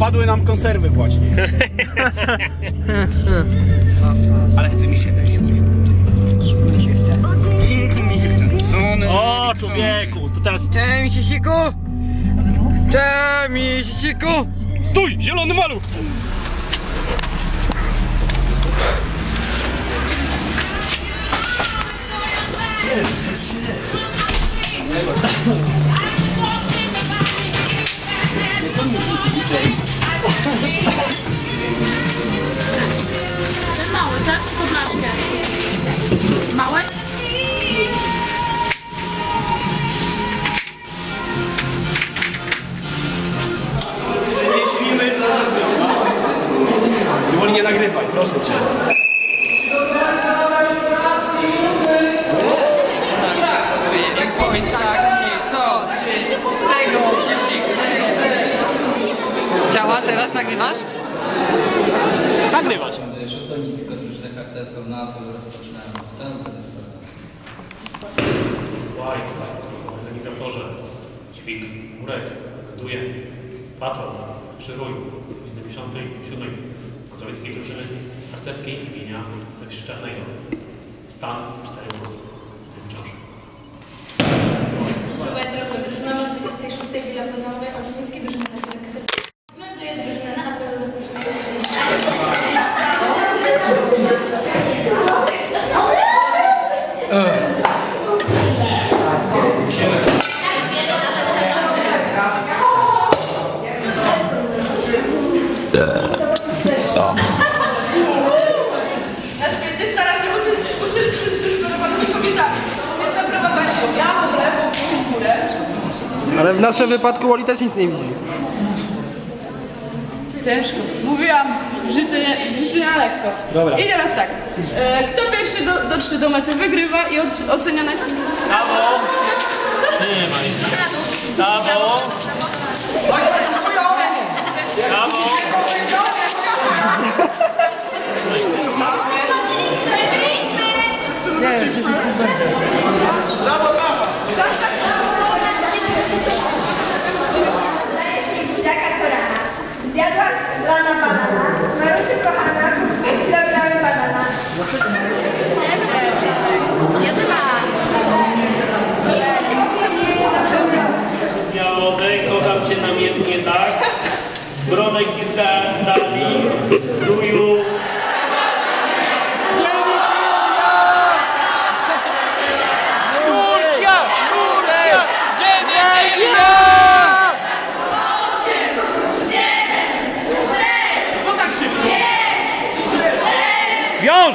Wypadły nam konserwy właśnie. Ale chce mi się też. Mi się chce. Mi się chce. O, człowieku, to teraz... Chce mi się siku! Chce mi się siku! Stój, zielony maluch! Ten mały, tak? Po blaszkę. Małe? Nie śpimy zaraz. Woli nie nagrywaj, proszę cię. Jak powiedz tak, co? Tego musisz działa teraz, nagrywasz? Nagrywać. Szóstonicko, drużyna harcerska w Neapolu rozpoczynają. Stan zgodny sprawdzony. Słuchaj, organizatorze, Ćwik, Murek, Duje, Patrol, Szyruj, 77. Mazowieckiej drużyny harcerskiej imienia Lewszy Czarnego. Stan 4 głosy. Wciąż. Drużyna ma 26 Wila Poznamowej, a uczestnickie drużyny harcerskiej kasety. Komentuje drużynę na apelu rozpoczynają. Na świecie stara się uczyć przed zdesperowanymi kobietami. Jest to prowadzenie ja w lewo, w górę. Ale w naszym wypadku Woli też nic nie widzi. Ciężko. Mówiłam, życie na lekko. Dobra. I teraz tak. Kto pierwszy dotrze do mety wygrywa i oceniana się... Brawo! Nie ma nic. Brawo! Brawo! Buziaka co rana. Zjadłaś z rana banana. Marusiu kochana, kupię kilogramy banana. Białodej, kocham cię namiętnie, tak? Bronek i stali, Duju. Wiąż!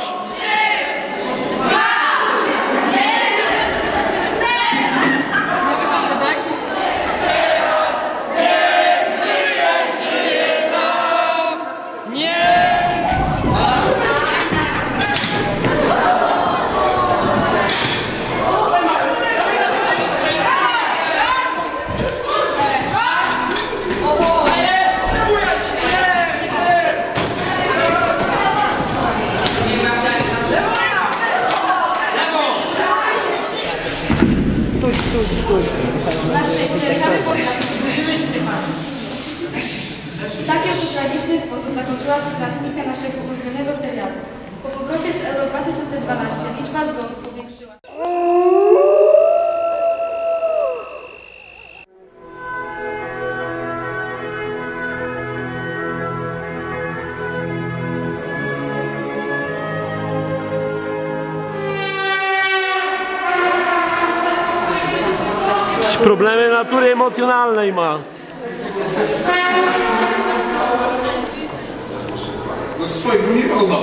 Na szczęście Rychary Polski w taki oto tragiczny sposób zakończyła się transmisja naszego ulubionego serialu. Po powrocie z Euro 2012 liczba zgonów powiększyła. Problemy natury emocjonalnej ma. No swojego nie poznał.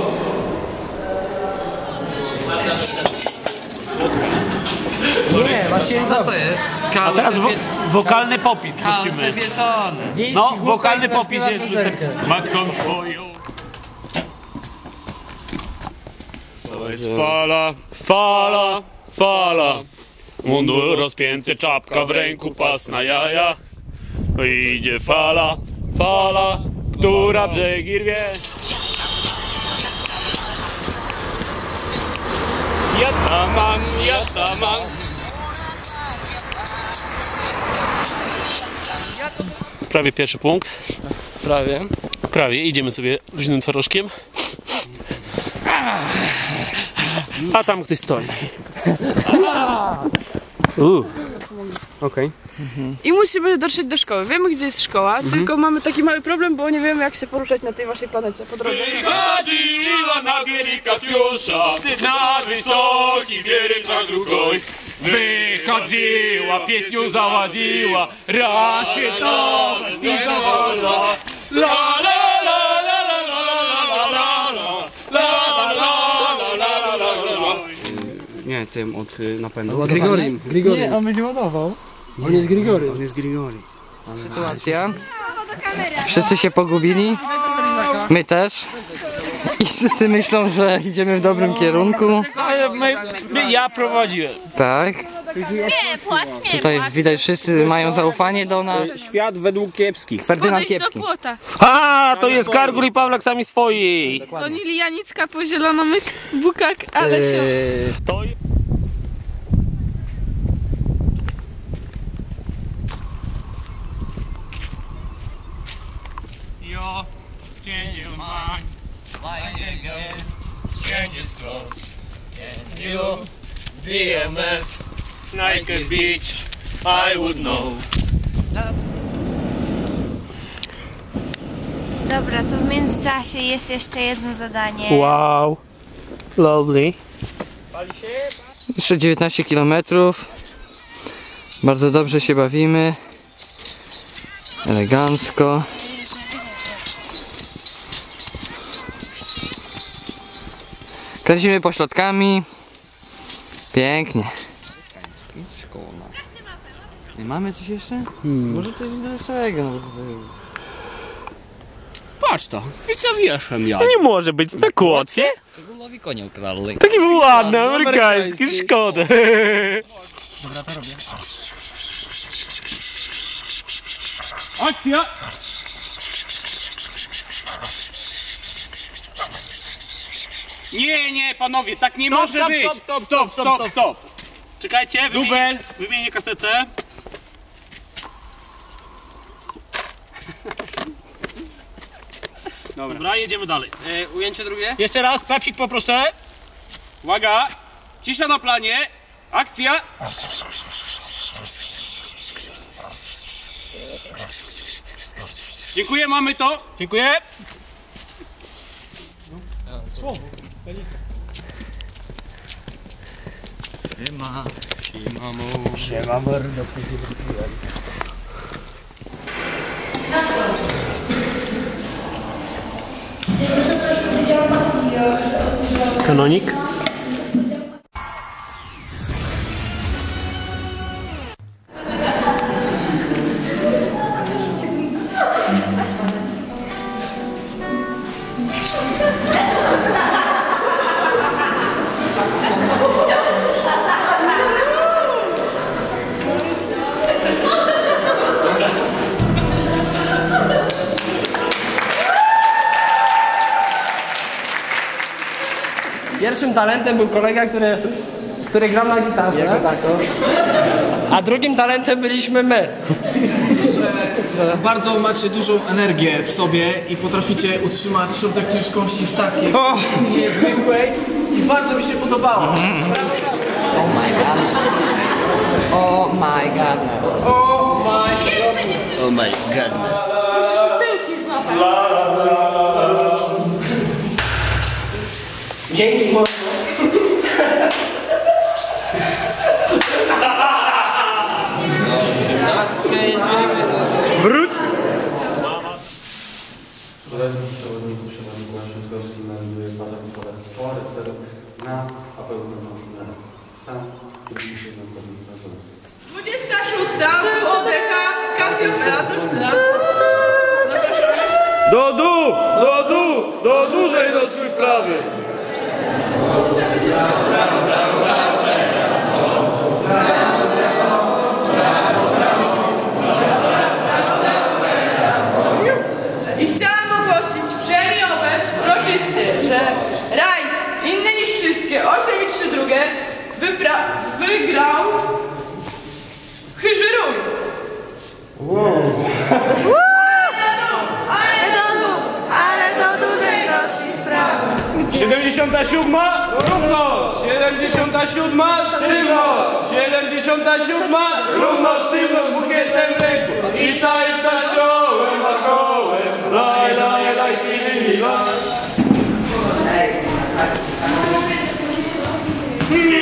Nie, właśnie co to jest? A teraz wokalny popis prosimy. No, wokalny popis jest. Matką twoją. To jest fala, fala, fala. Mundur rozpięty, czapka w ręku, pas na jaja. Idzie fala, fala, która brzegi rwie. Jataman, jataman. Prawie pierwszy punkt. Prawie. Prawie, idziemy sobie luźnym twarożkiem. A tam ktoś stoi. Okej. I musimy dotrzeć do szkoły. Wiemy, gdzie jest szkoła, tylko mamy taki mały problem, bo nie wiemy, jak się poruszać na tej waszej planecie po drodze. Wychodziła na bieli Katiusza, na wysoki bierek na drugoj. Wychodziła, pieśnią załadziła, rakietowa i zawodła. La la la la la la la la la la. Nie, tym od napędu. Grigorim. Nie, on będzie ładował. On jest Grigory. On jest Grigori. Sytuacja. Wszyscy się pogubili. My też. I wszyscy myślą, że idziemy w dobrym kierunku. Ale ja prowadziłem. Tak. Nie, płacz, nie Tutaj płacz. widać, wszyscy mają zaufanie do nas. Świat według kiepskich. Ferdynand Kiepski. płota. A, to jest Kargul i Pawlak sami swoi. Gonili Janicka po zielonomych bukach, ale się... To Your change your mind, like again, changes clothes, and you, BMS, like a beach, I would know. Dobra, to w międzyczasie jest jeszcze jedno zadanie. Wow, lovely. Jeszcze 19 km. Bardzo dobrze się bawimy. Elegancko. Kręcimy pośladkami. Pięknie. Nie mamy coś jeszcze? Może coś lepszego. No. Patrz to. I co wieszem ja? Nie może być na kłocie. Królowi konia ukradli. Taki był ładny, amerykański, szkoda. Dobra, to robię. Akcja! Nie, panowie, tak nie może być. Stop. Czekajcie, Dubel. wymienię kasetę. Dobra, jedziemy dalej. Ujęcie drugie? Jeszcze raz, klapsik poproszę. Uwaga, cisza na planie, akcja. Dziękuję, mamy to. Dziękuję. Siema mordo. Kanonik. Pierwszym talentem był kolega, który grał na gitarze. A drugim talentem byliśmy my. Bardzo macie dużą energię w sobie i potraficie utrzymać środek ciężkości w takiej niezwykłej i bardzo mi się podobało. Oh my god. Oh my godness. Oh my goodness. Dzięki mocno. Wróć! Przewodniku Świętkowski melduje pana gospodarki Flores na apel na stan i się na zgodnie z pracownikiem. 26. WODK Cassiopeia Zresztą. Do dużej nocnej wprawy. I chciałam ogłosić premiować uroczyście, że rajd inny niż wszystkie 8 i 3 drugie wygrał Chyży Rój. Ale 77 równo, 77 sztywno, 77 równo, sztywno z bukietem w ręku i tańc na siołem, a kołem, laj, laj, laj, laj.